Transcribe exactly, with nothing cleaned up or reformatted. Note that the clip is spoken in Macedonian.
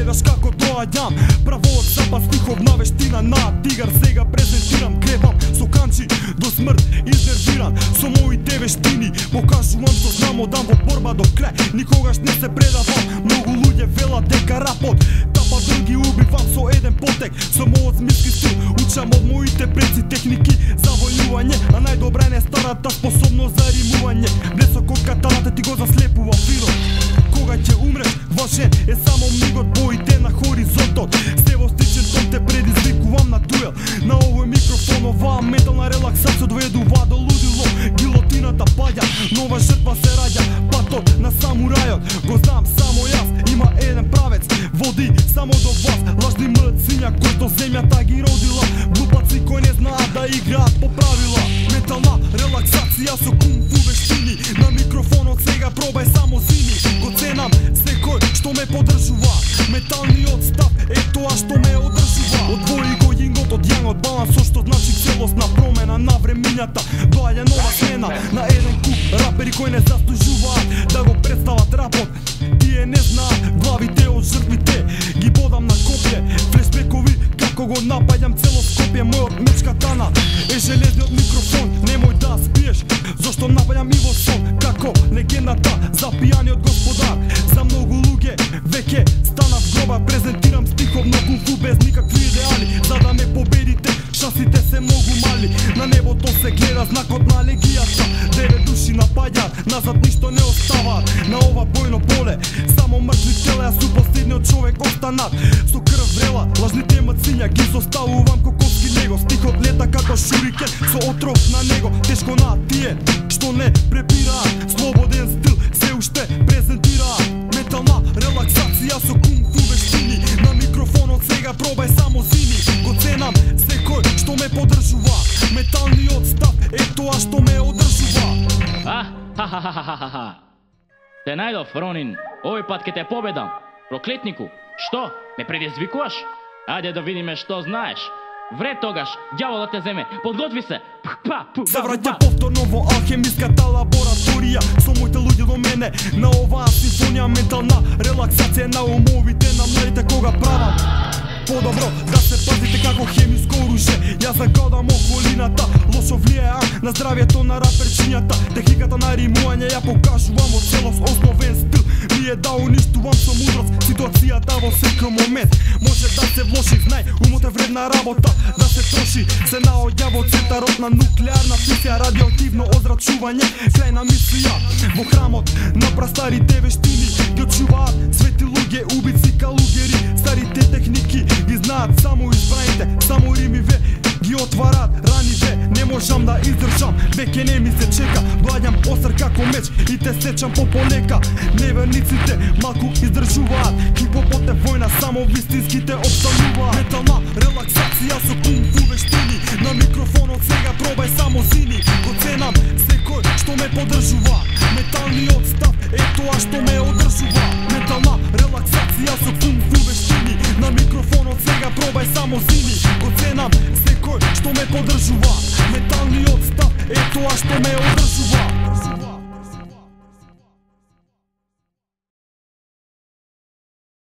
гледаш како доаѓам. Праволог запад стиховна вештина на тигар. Сега презентирам, гребам со канчи до смрт изнервиран. Со моите вештини покажувам што знам, одам во борба до крај. Никогаш не се предавам. Многу луѓе велат дека рапот тапа други, убивам со еден потек. Со мојот смиски стил учам од моите предци техники за војување, а најдобра е старата способност за римување. Блесок од катаната ти го заслепува видот. Кога ќе умреш, важен е само мигот, боите на хоризонтот. Се во стичен тон те предизвикувам на дуел. На овој микрофон оваа метална релаксација доведува до лудило. Гилотината паѓа, нова жртва се раѓа. Патот на самурајот го знам само јас. Има еден правец, води само до вас. Лажни мрцинја кои до земјата ги родила. Глупаци кои не знаат да играат по правила. Метална релаксација со кунг-фу вештини. На микрофонот сега пробај само зими. Го ценам секој што ме поддржува. Металниот став е тоа што ме одржува. Одвои го јингот од јангот, балансот што значи целосна промена на времињата. Доаѓа нова смена на еден куп рапери кои не заслужуваат да го представат рапот. Тие не знаат главите од жртвите, ги бодам на копје. Флешбекови како го напаѓам цело Скопје. Мојот меч катана е железниот микрофон. Немој да спиеш, зашто напаѓам и во сон. Како легендата за пијаниот господар. За многу луѓе веќе стана в гроба. Презентирам стиховно кунг-фу без никакви идеали. За да ме победите, шансите се многу мали. На небото се гледа знакот на легијата. Девет души напаѓаат, назад ништо не оставаат. На ова бојно поле само мртви тела, јас су последниот човек останат. Со крв врела, лажните мциња ги составувам коковски него. Стихот лета како шурикен со отров на него. Тешко на тие што не препираат, слободен стил се уште презентираат. Метална релаксација со кунг-фу вештини. На микрофонот сега пробај само зими. Го ценам секој што ме поддржува. Металниот став е тоа што ме одржува. А, ха-ха-ха-ха-ха. Те најдов, Ронин. Овој пат ке те победам. Проклетнику, што? Ме предизвикуваш? Ајде да видиме што знаеш. Вре тогаш, ѓаволот те земе. Подготви се. Се враќа повторно во алхемиската лабораторија. Со моите луѓе до мене на оваа симфонија. Ментална релаксација на умовите на младите кога правам. Подобро да се пазите како хемиско оружје. Јас загадам околината, лошо влијаам на здравјето на раперчињата. Техниката на римување ја покажувам во целост основен стил. Ми е да уништувам со мудрост ситуацијата во секој момент. Може да се влоши, знај, умот е вредна работа да се троши. Се наоѓа во центарот на нуклеарна физија, радиоактивно озрачување, крајна мисија. Во храмот на прастарите вештини ги очуваат свети луѓе, убици, калугери. Старите техники ги знаат само избраните, само римиве ги отварат раниве. Не можам да издржам, веќе не ми се чека. Доаѓам остар како меч и те сечам по полека. Неверниците малку издржуваат, хипопот е војна, само вистинските обстануваат. Метална релаксација со кунг-фу вештини. На микрофонот сега пробај само зими. Го ценам секој што ме поддржува. Металниот став е тоа што ме одржува. Метална релаксација со кунг-фу вештини. На микрофонот сега пробај само зими. Го ценам секој што ме поддржува. Металниот став е тоа што ме одржува.